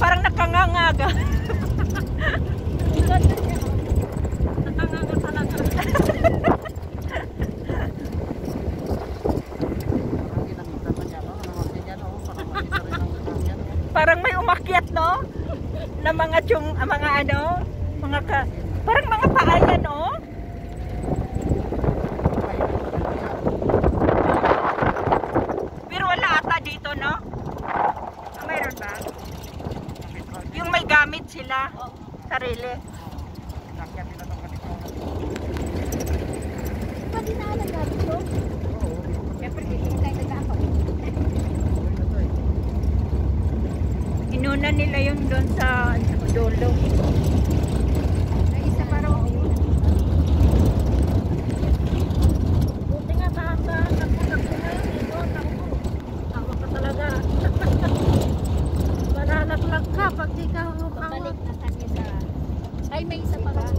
parang nakangangaga. Nakanganga talaga. Parang may umakyat, no? Na mga mga ano, parang mga paayan, no? Pero wala ata dito, no? Mayroon ba? Yung may gamit sila, sarili. Pati na alam natin yun. Siyempre, hindi tayo nag-aakot. Inuna nila yun doon sa dulo. Ay, isa parang buti nga baka nagpunta ngayon dito. Tawa ka talaga. Mananaklag ka pag di ka balik na kanya sa... Ay, may isa pa rin.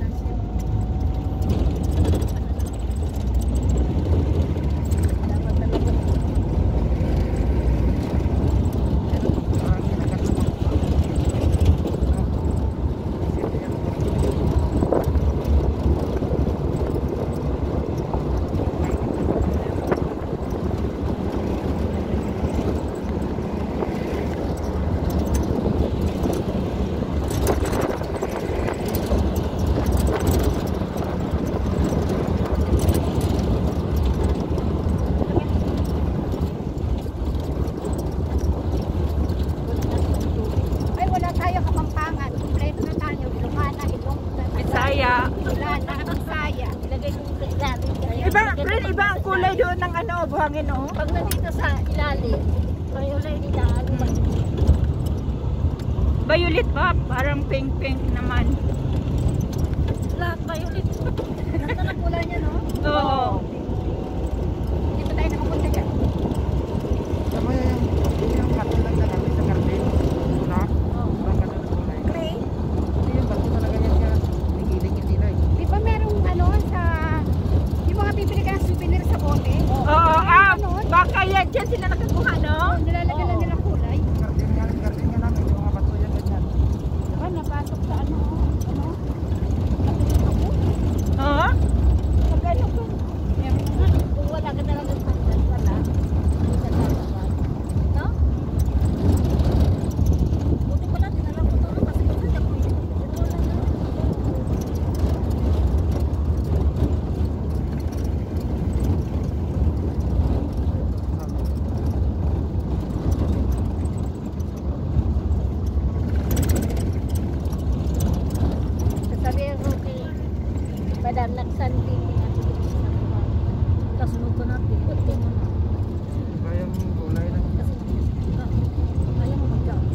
Iba ang kulay doon ng ano, buhangin, oh. Pag nandito sa ilalim, violet nila, Violet ba? Parang pink-pink naman. lahat violet. Ganda na kulay niya, no? Oo. Hindi pa tayo nakapunta dyan. Sama yung kato lang na namin sa garden. Na? Parang gano'n na kulay. Gray? Hindi yung bato talaga yan kaya nigiling yung nila eh. Di ba merong ano sa... Yung mga bibili ka ng souvenir sa bote? Oo, baka yan dyan sila nakakuha, no? Nilalagyan na nilang kulay. Garden nga namin, yung mga bato yan ganyan. Diba, napasok sa ano? Ano? Oo? Magkano ko? Kung wala ka talagang pandan, wala. Hindi ka talagang. No? Buti pala, tinalang ko to. Kasi kung hindi ako yun. Sasabihin ko kay Madam nagsanting nga. Kasunod ko natin. Buti mo na. Iba yung kulay na. Kasi ayaw mo mag-job.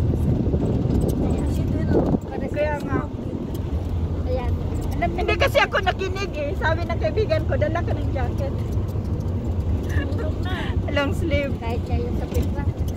Kaya nga. Ayan. Alam Hindi kasi ako nakinig eh. Sabi ng kaibigan ko, dala ka ng jacket. na. Long sleeve. Kahit siya yung sa pizza.